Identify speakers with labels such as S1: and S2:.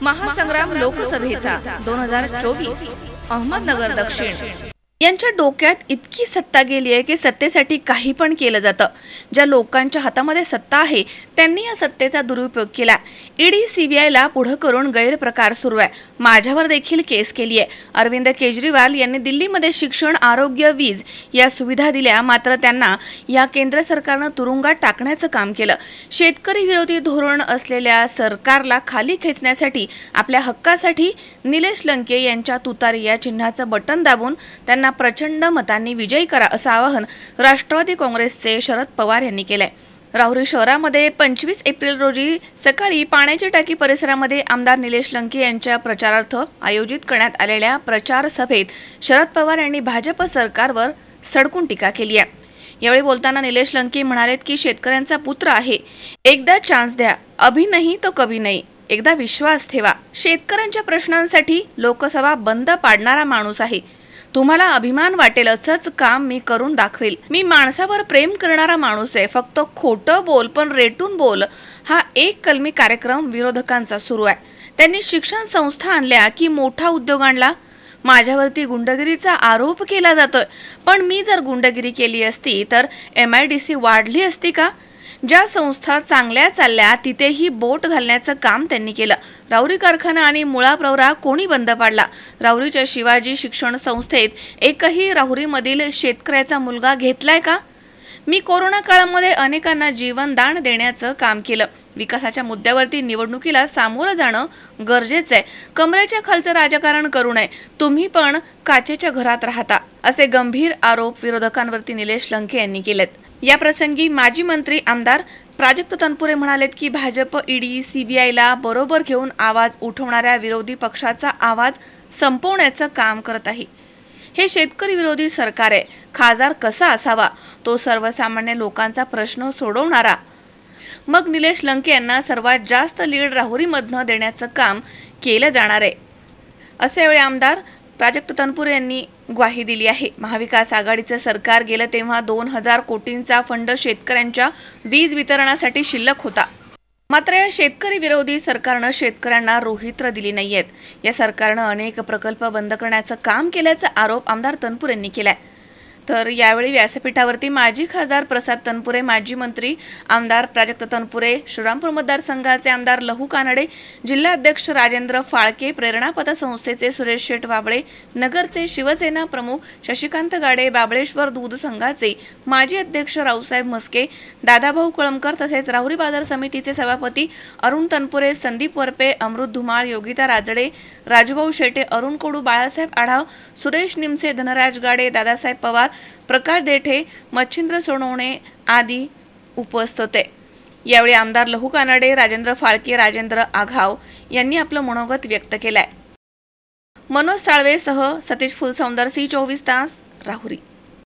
S1: महासंग्राम लोकसभेचा 2024 अहमदनगर दक्षिण यांच्या डोक्यात इतकी सत्ता गेली आहे की सत्तेसाठी काही पण केलं जातं। ज्या लोकांच्या हातामध्ये सत्ता आहे त्यांनी या सत्तेचा दुरुपयोग केला। ईडी सीबीआयला पुढे करून गैरप्रकार सुरू आहे। माझ्यावर देखील केस केली आहे। अरविंद केजरीवाल यांनी दिल्लीमध्ये शिक्षण, आरोग्य, वीज या सुविधा दिल्या, मात्र त्यांना या केंद्र सरकारने तुरुंगात टाकण्याचं काम केलं। शेतकरी विरोधी धोरण असलेल्या सरकारला खाली खेचण्यासाठी आपल्या हक्कासाठी निलेश लंके यांच्या तुतारी या चिन्हाचं बटन दाबून त्यांना प्रचंड मतांनी विजयी करा असं आवाहन राष्ट्रवादी काँग्रेसचे शरद पवार यांनी केलंय। राहुरी शहरामध्ये 25 एप्रिल रोजी सकाळी पाण्याची टाकी परिसरामध्ये आमदार निलेश लंके यांच्या प्रचारार्थ आयोजित करण्यात आलेल्या प्रचार सभेत शरद पवार यांनी भाजप सरकारवर सडकून टीका केली आहे। यावेळी बोलताना निलेश लंके म्हणालेत की शेतकऱ्यांचा पुत्र आहे, एकदा चान्स द्या, अभी नहीं तो कभी नहीं, एकदा विश्वास ठेवा। शेतकऱ्यांच्या प्रश्नांसाठी लोकसभा बंद पाडणारा माणूस आहे। तुम्हाला अभिमान वाटेल असंच काम मी करून दाखवेल। मी माणसावर प्रेम करणारा माणूस आहे। फक्त खोटं बोल पण रेटून बोल हा एक कलमी कार्यक्रम विरोधकांचा सुरू आहे। त्यांनी शिक्षण संस्था आणल्या की मोठा उद्योग आणला। माझ्यावरती गुंडगिरीचा आरोप केला जातोय, पण मी जर गुंडगिरी केली असती तर MIDC वाढली असती का? ज्या संस्था चांगल्या चालल्या तिथेही बोट घालण्याचं काम त्यांनी केलं। राहुरी कारखाना आणि मुळा प्रवरा कोणी बंद पाडला? राहुरीच्या शिवाजी शिक्षण संस्थेत एकही राहुरीमधील शेतकऱ्याचा मुलगा घेतलाय का? मी कोरोना काळामध्ये अनेकांना जीवनदान देण्याचं काम केलं। विकासाच्या मुद्द्यावरती निवडणुकीला सामोरं जाणं गरजेचं आहे। कमरेच्या खालचं राजकारण करू नये, तुम्ही पण काचेच्या घरात राहता असे गंभीर आरोप विरोधकांवरती निलेश लंके यांनी केलेत। या प्रसंगी माजी मंत्री आमदार प्राजक्त तनपुरे म्हणालेत की भाजप ईडी सीबीआयला बरोबर घेऊन आवाज उठवणाऱ्या विरोधी पक्षाचा आवाज संपवण्याचं काम करत आहे। हे शेतकरी विरोधी सरकार आहे। खासदार कसा असावा? तो सर्वसामान्य लोकांचा प्रश्न सोडवणारा। मग निलेश लंके यांना सर्वात जास्त लीड राहुरीमधनं देण्याचं काम केलं जाणार आहे असे यावेळी आमदार प्राजक्त तनपुरे यांनी ग्वाही दिली आहे। महाविकास आघाडीचे सरकार गेलं तेव्हा 2000 कोटींचा फंड शेतकऱ्यांच्या वीज वितरणासाठी शिल्लक होता, मात्र या शेतकरी विरोधी सरकारनं शेतकऱ्यांना रोहित्र दिली नाहीयेत। या सरकारनं अनेक प्रकल्प बंद करण्याचं काम केल्याचा आरोप आमदार तनपुरे यांनी केलाय। तर यावेळी व्यासपीठावरती माजी खासदार प्रसाद तनपुरे, माजी मंत्री आमदार प्राजक्त तनपुरे, श्रीरामपूर मतदारसंघाचे आमदार लहू कानडे, जिल्हाध्यक्ष राजेंद्र फाळके, प्रेरणा पतसंस्थेचे सुरेश शेठ वाबळे, नगरचे शिवसेना प्रमुख शशिकांत गाडे, बाबळेश्वर दूध संघाचे माजी अध्यक्ष रावसाहेब मस्के, दादाभाऊ कळमकर तसेच राहुरी बाजार समितीचे सभापती अरुण तनपुरे, संदीप वरपे, अमृत धुमाळ, योगिता राजडे, राजूभाऊ शेटे, अरुण कोडू, बाळासाहेब आढाव, सुरेश निमसे, धनराज गाडे, दादासाहेब पवार, प्रकाश देठे, मच्छिंद्र सोनवणे आदी उपस्थित होते। यावेळी आमदार लहू कानडे, राजेंद्र फाळके, राजेंद्र आघाव यांनी आपलं मनोगत व्यक्त केलंय। मनोज साळवेसह सतीश फुलसौंदर, C24 तास, राहुरी।